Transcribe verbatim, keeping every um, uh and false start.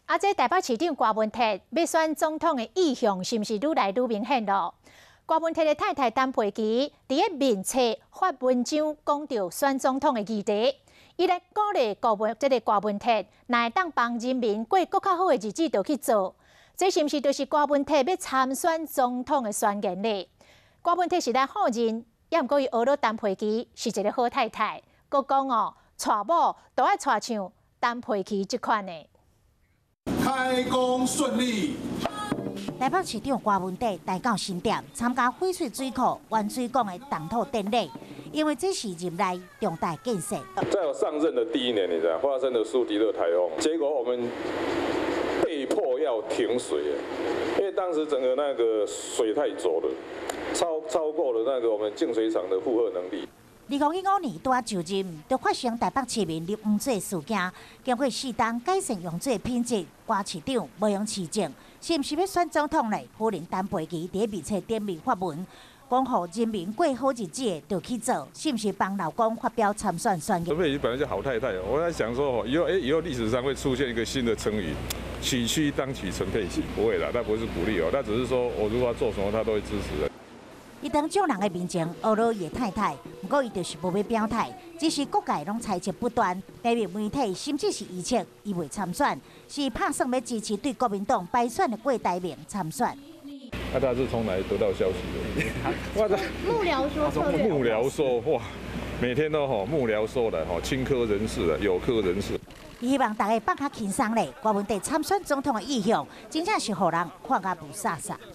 啊，这台北市长郭文哲要选总统的意向，是毋是愈来愈明显咯？郭文哲的太太陈佩琪伫个面册发文章，讲到选总统的议题，伊来鼓励郭文这个郭文哲，若会当帮人民过更较好的日子，就去做。这是毋是就是郭文哲要参选总统的宣言呢？郭文哲是来好人，也毋过伊学了陈佩琪是一个好太太，佮讲哦，娶某都爱娶像陈佩琪这款的。 开工顺利。 台北市长郭文哲来到新店参加翡翠水库湾水港的动土典礼，因为这是任内重大建设。 在我上任的第一年，你知道发生了苏迪勒台风，结果我们被迫要停水，因为当时整个那个水太浊了，超超过了那个我们净水厂的负荷能力。 二零一五年拄啊就任，就发生台北市民入污水事件，经过适当改善用水品质，郭市长无用市政，是毋是要选总统呢？夫人陈佩琪伫面册点名发文，讲互人民过好日子就去做，是毋是帮老公发表参选宣言？ 陈佩琪本来就好太太，我在想说，以后哎，以后历史上会出现一个新的成语，娶妻当娶陈佩琪，不会啦，那不是鼓励哦，那只是说我如果要做什么，他都会支持的。 伊当众人的面前学了伊的太太，不过伊就是无要表态，只是各界拢猜测不断，台面媒体甚至是预测伊未参选，是拍算要支持对国民党败选的郭台铭参选。 那他是从哪里得到消息的？我的幕僚说， 幕僚说，哇，每天都吼幕僚说的吼，青科人士的，有科人士。 希望大家放较轻松咧，郭文哲参选总统的意向，真正是互人看甲无傻傻。